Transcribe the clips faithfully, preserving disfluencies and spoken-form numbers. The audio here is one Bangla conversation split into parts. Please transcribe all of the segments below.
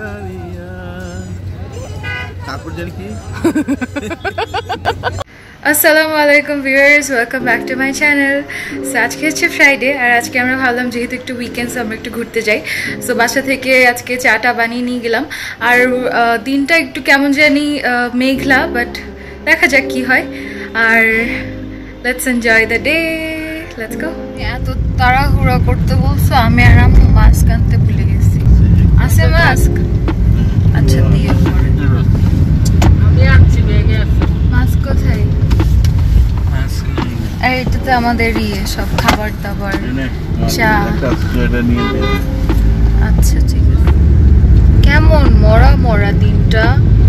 ছাড়িয়া তারপর জানি কি আসসালামু আলাইকুম viewers, welcome back to my channel. So আজকে হচ্ছে ফ্রাইডে, আর আজকে আমরা ভাবলাম যেহেতু একটু উইকেন্ডস আমরা একটু ঘুরতে যাই। সো বাসা থেকে আজকে চাটা বানিয়ে নিয়ে গেলাম। আর দিনটা একটু কেমন জানি মেঘলা, বাট দেখা যাক কি হয়। আর let's enjoy the day, let's go. এত তাড়াহুড়া করতে বলছো, আমি আর আম্মু মাস্ক আনতে ভুলে গেছি। আছে মাস্ক? আচ্ছা দিয়ে মাস্ক কোথায়? এইটাতে আমাদের ইয়ে সব খাবার দাবার, চা। আচ্ছা ঠিক আছে। কেমন মরা মরা দিনটা।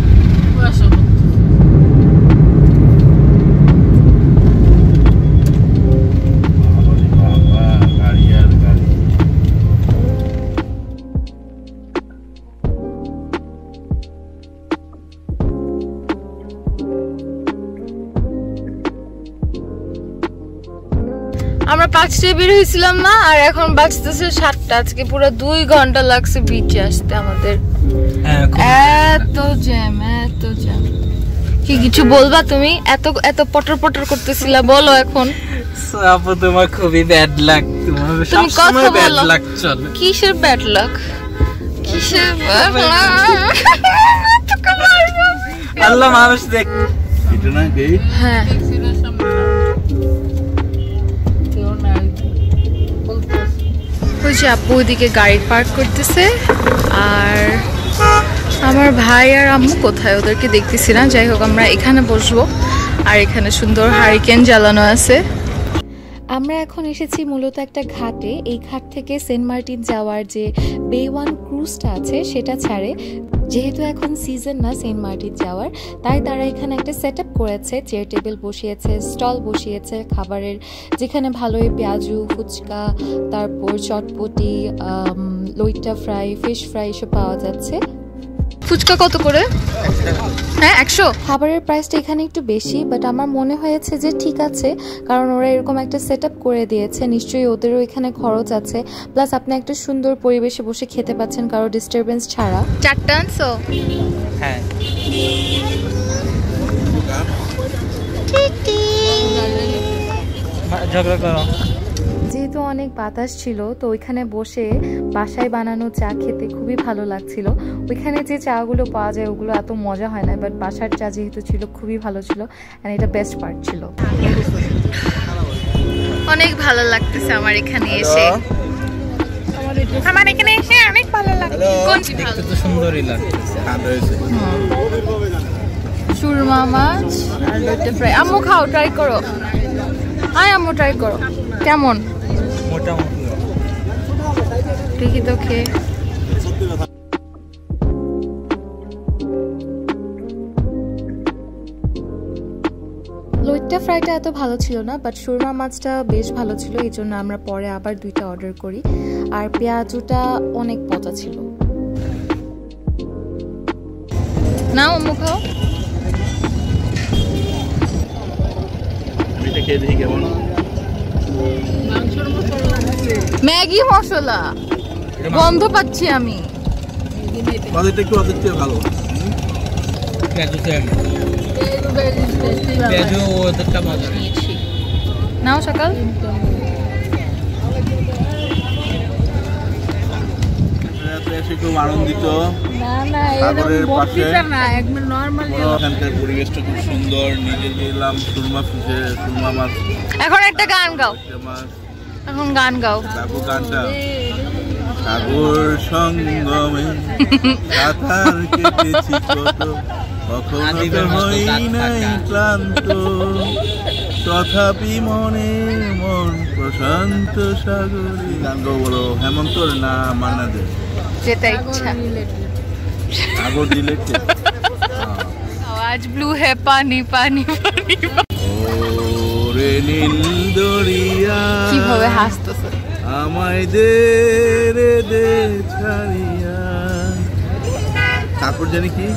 আমরা পাঁচটায় বের হয়েছিলাম না, আর এখন বাজতেছে সাতটা। আজকে পুরো দুই ঘন্টা লাগছে বিচে আসতে আমাদের। এত জ্যাম, এত জ্যাম। কি কিছু বলবা তুমি? এত এত পটর পটর করতেছিলা, বলো এখন। আপু তোমার খুবই ব্যাড লাক, তোমার সবসময় ব্যাড লাক চলে। কিসের ব্যাড লাক? কিসের ব্যাড লাক? আল্লাহ মানুষ দেখ এটা না গেট। হ্যাঁ ওই যে আপু ওইদিকে গাড়ি পার্ক করতেছে, আর আমার ভাই আর আম্মু কোথায় ওদেরকে দেখতেছি না। যাই হোক, আমরা এখানে বসবো, আর এখানে সুন্দর হারিকেন জ্বালানো আছে। আমরা এখন এসেছি মূলত একটা ঘাটে। এই ঘাট থেকে সেন্ট মার্টিন যাওয়ার যে বে ওয়ান ক্রুজটা আছে সেটা ছাড়ে। যেহেতু এখন সিজন না সেন্ট মার্টিন যাওয়ার, তাই তারা এখানে একটা সেট আপ করেছে, চেয়ার টেবিল বসিয়েছে, স্টল বসিয়েছে খাবারের, যেখানে ভালোই পেঁয়াজু, ফুচকা, তারপর চটপটি, লইট্টা ফ্রাই, ফিশ ফ্রাই এসব পাওয়া যাচ্ছে। ফুচকা কত করে? হ্যাঁ একশো। খাবারের প্রাইসটা এখানে একটু বেশি, বাট আমার মনে হয়েছে যে ঠিক আছে, কারণ ওরা এরকম একটা সেট আপ করে দিয়েছে, নিশ্চয়ই ওদেরও এখানে খরচ আছে। প্লাস আপনি একটা সুন্দর পরিবেশে বসে খেতে পাচ্ছেন কারো ডিস্টারবেন্স ছাড়া। চারটা আনছো? হ্যাঁ। ঝগড়া করো। যেহেতু অনেক বাতাস ছিল, তো ওইখানে বসে বাসায় বানানো চা খেতে খুবই ভালো লাগছিল। ওইখানে যে চাগুলো পাওয়া যায় ওগুলো এত মজা হয় না, বাট বাসার চা যেহেতু ছিল খুবই ভালো ছিল, আর এটা বেস্ট পার্ট ছিল। অনেক ভালো লাগতেছে আমার এখানে এসে। আমার এখানে এসে অনেক ভালো লাগছে। কোনটি ভালো? তো সুন্দরই লাগতেছে। সুরমা মাছ আর লইট্টা ফ্রাই। আম্মু খাও, ট্রাই করো। আয় আম্মু ট্রাই করো, কেমন? মোটামুটি ঠিকই তো খেয়ে। লইট্টা ফ্রাইটা এত ভালো ছিল না, বাট সুরমা মাছটা বেশ ভালো ছিল, এই জন্য আমরা পরে আবার দুইটা অর্ডার করি। আর পেঁয়াজুটা অনেক পচা ছিল। নাও আম্মু খাও। ম্যাগি মশলা গন্ধ পাচ্ছি আমি। একটু অদ্বিতীয় ভালো। নাও সকাল। খুব আনন্দিত। এখানকার পরিবেশটা খুব সুন্দর। নিজে গেলাম সুরমা ফিশে, সুরমা মাছ। এখন একটা গান গাও, এখন গান গাও। তারপর গানটা সাগর সঙ্গমে সাঁতার কেটেছি কত, কখনো তো হই নাই ক্লান্ত, তথাপি মনে মন প্রশান্ত সাগরে। গান গাও বলো, হেমন্তর না মান্না দে? যেটা ইচ্ছা। সাগর দিলে আজ ব্লু হে পানি পানি পানি। ওরে নীল দরিয়া কিভাবে হাসতেছে। আমায় দে রে দে ছাড়িয়া। তারপর জানি কি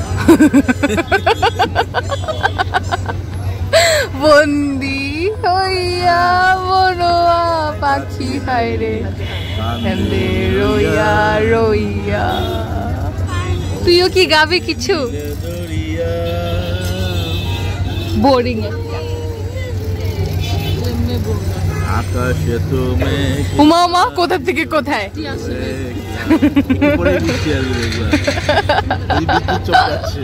বন্দি হইয়া মনোয়া পাখি হায় রে রইয়া রইয়া। তুইও কি গাবি কিছু? বোরিং আকাশে তুমি উমা উমা কোথা থেকে কোথায়? উপরে নিচে আসবে দেখবা এই বিদ্যুৎ চমকাচ্ছে।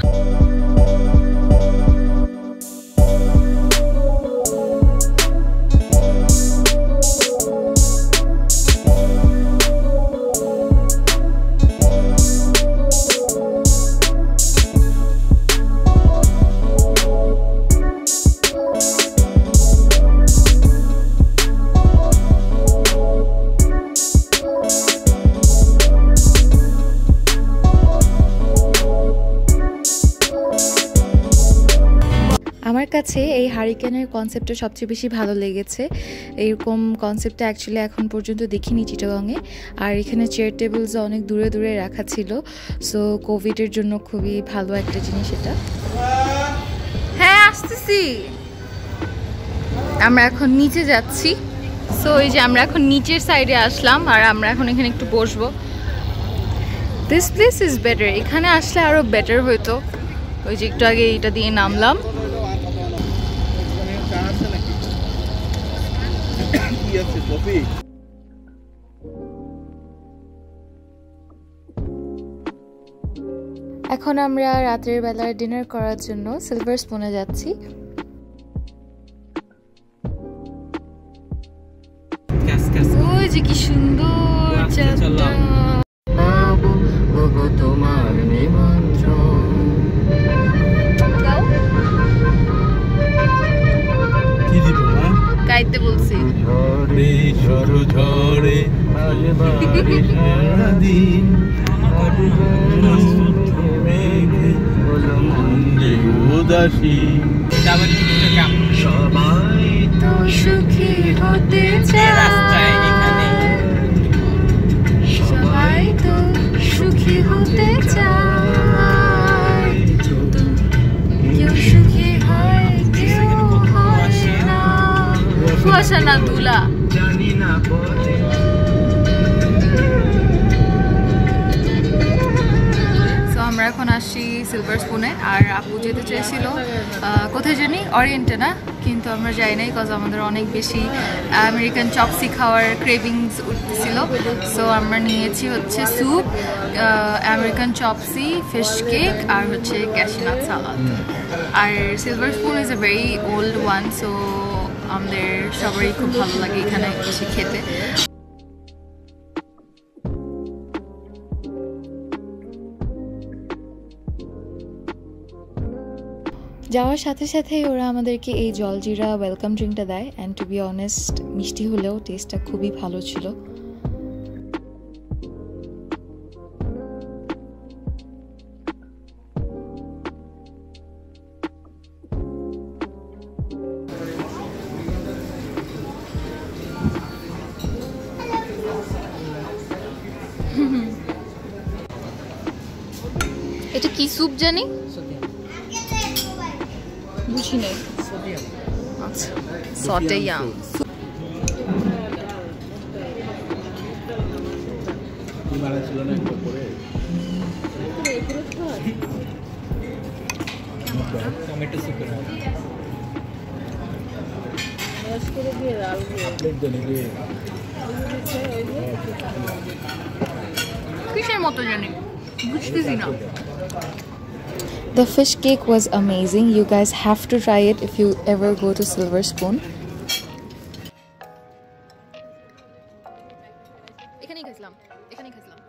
আমার কাছে এই হারিকেনের কনসেপ্টটা সবচেয়ে বেশি ভালো লেগেছে। এরকম কনসেপ্টটা অ্যাকচুয়ালি এখন পর্যন্ত দেখিনি চিটাগংয়ে। আর এখানে চেয়ার টেবিলস অনেক দূরে দূরে রাখা ছিল, সো কোভিডের জন্য খুবই ভালো একটা জিনিস এটা। হ্যাঁ আসতেছি, আমরা এখন নিচে যাচ্ছি। সো এই যে আমরা এখন নিচের সাইডে আসলাম আর আমরা এখন এখানে একটু বসবো। দিস প্লেস ইজ বেটার, এখানে আসলে আরও বেটার হইতো। ওই যে একটু আগে এটা দিয়ে নামলাম। এখন আমরা রাতের বেলায় ডিনার করার জন্য সিলভার স্পুনে যাচ্ছি। ওই যে কি সুন্দর চাঁদটা। তোমার নিমন্ত্রণ কি দিব না গাইতে বলছি। ঝড়ে ঝড় ঝড়ে সারাদিন মেঘে মনে উদাসী সবাই তো সুখী হতে চায়, সবাই তো সুখী হতে চায়, কেউ সুখী হয় কেউ হয় না। কুয়াশা না দুলা। জানি না আমরা এখন আসছি সিলভার স্পুনে। আর আপু যেতে চেয়েছিল কোথায় জানি অরিয়েন্টে না, কিন্তু আমরা যাই নাই বিকজ আমাদের অনেক বেশি আমেরিকান চপসি খাওয়ার ক্রেভিংস উঠতেছিল। সো আমরা নিয়েছি হচ্ছে soup, American chop suey, fish cake আর হচ্ছে ক্যাশিনাট সালাদ। আর silver spoon is a very old one, so আমাদের সবারই খুব ভালো লাগে এখানে এসে খেতে। যাওয়ার সাথে সাথেই ওরা আমাদেরকে এই জলজিরা ওয়েলকাম ড্রিঙ্কটা দেয়। অ্যান্ড টু বি অনেস্ট মিষ্টি হলেও টেস্টটা খুবই ভালো ছিল। এটা কি স্যুপ জানি, বুঝি নাই। আচ্ছা সটে ইয়াম টমেটো স্যুপ কিসের মতো জানি বুঝতেছি না। The fish cake was amazing. You guys have to try it if you ever go to Silver Spoon. এখানেই খাইছিলাম, এখানেই খাইছিলাম।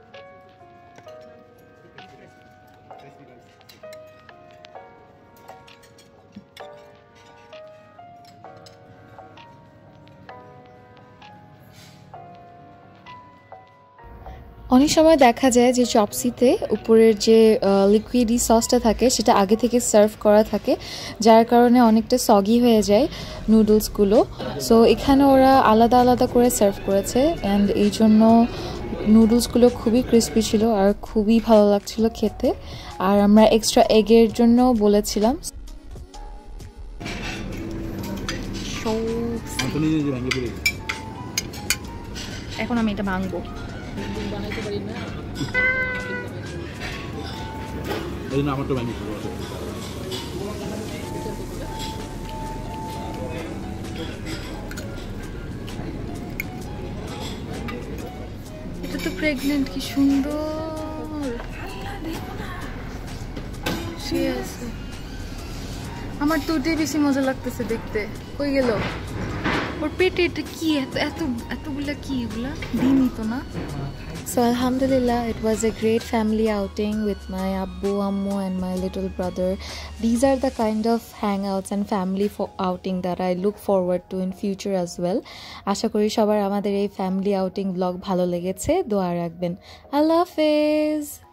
অনেক সময় দেখা যায় যে চপসিতে উপরের যে লিকুইডি সসটা থাকে সেটা আগে থেকে সার্ভ করা থাকে, যার কারণে অনেকটা সগি হয়ে যায় নুডলসগুলো। সো এখানে ওরা আলাদা আলাদা করে সার্ভ করেছে অ্যান্ড এই জন্য নুডলসগুলো খুবই ক্রিস্পি ছিল আর খুবই ভালো লাগছিল খেতে। আর আমরা এক্সট্রা এগের জন্য বলেছিলাম। এখন আমি এটা ভাঙবো। এই না আমারটা বানিয়ে দেবো। এটা তো প্রেগনেন্ট, কি সুন্দর সে আছে। আমার তো ওটাই বেশি মজা লাগতেছে দেখতে। কই গেল ওর পেটে? এটা কি এত এত এতগুলা কি এগুলা? দিনই তো না। So alhamdulillah, it was a great family outing with my Abbu, Ammu and my little brother. These are the kind of hangouts and family for outing that I look forward to in future as well. আশা করি সবার আমাদের এই family outing vlog ভালো লেগেছে। দোয়া রাখবেন। আল্লাহ হাফেজ।